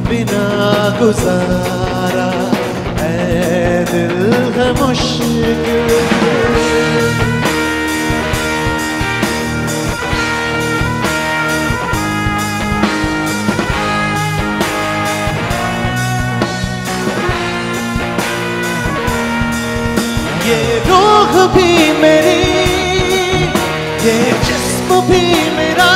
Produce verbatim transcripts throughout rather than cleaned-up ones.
बिना गुजारा ऐ दिल है मुश्किल। ये रूह भी मेरी, ये जिस्म भी मेरा,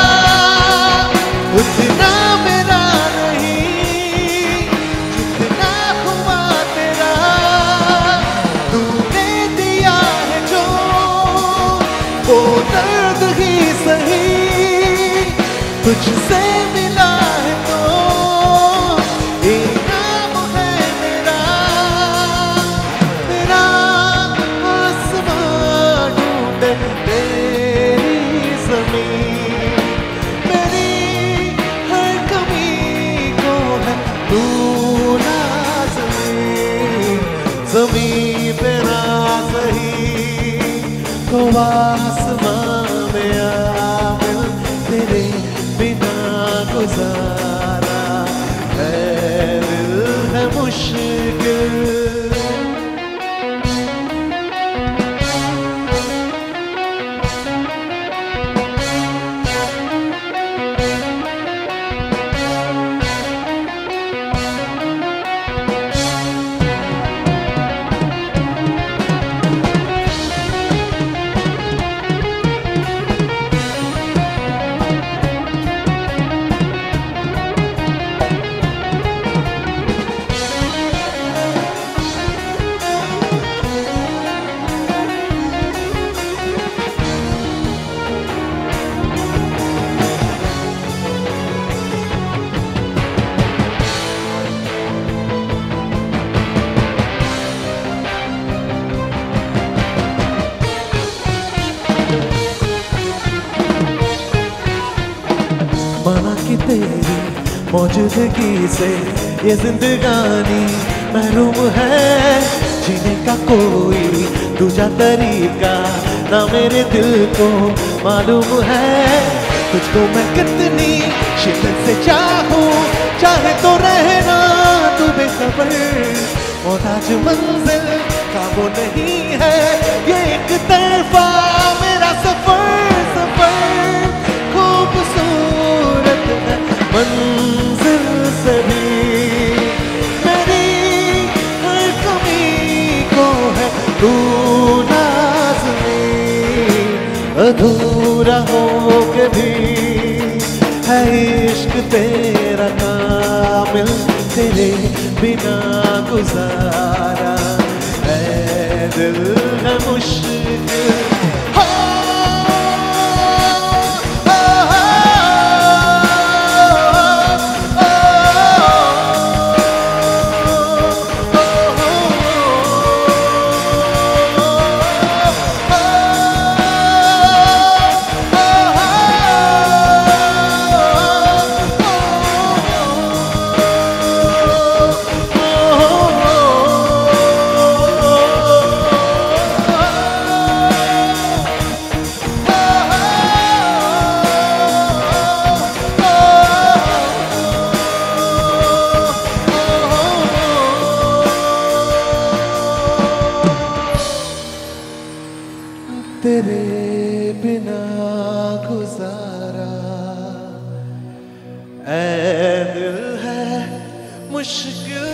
उतना मेरा नहीं जितना हुआ तेरा। तूने दिया है जो वो दर्द ही सही, तुझसे मिला है तो इनाम है मेरा। मेरा आसमां ढूंढे तेरी ज़मीन, मेरी हर कमी को है तू लाज़मी। ज़मीन पे ना सही तो आसमां में आ मिल, तेरे बिना गुजारा है दिल है मुश्किल। माना कि तेरी मौजूदगी से ये जिंदगानी महरूम है, जीने का कोई दूजा तरीका ना मेरे दिल को मालूम है। तुझको मैं कितनी शिद्दत से चाहूं, चाहे तो रहना तू बेखबर। मोहताज मंजिल का वो नहीं है ये एक तरफा मेरा सफर। सफर खूबसूरत है मंजिल से भी, मेरी हर कमी को है तू लाज़मी। अधूरा हो के भी है इश्क तेरा कामिल, तेरे बिना गुजारा है दिल है मुश्किल। तेरे बिना गुजारा ऐ दिल है मुश्किल।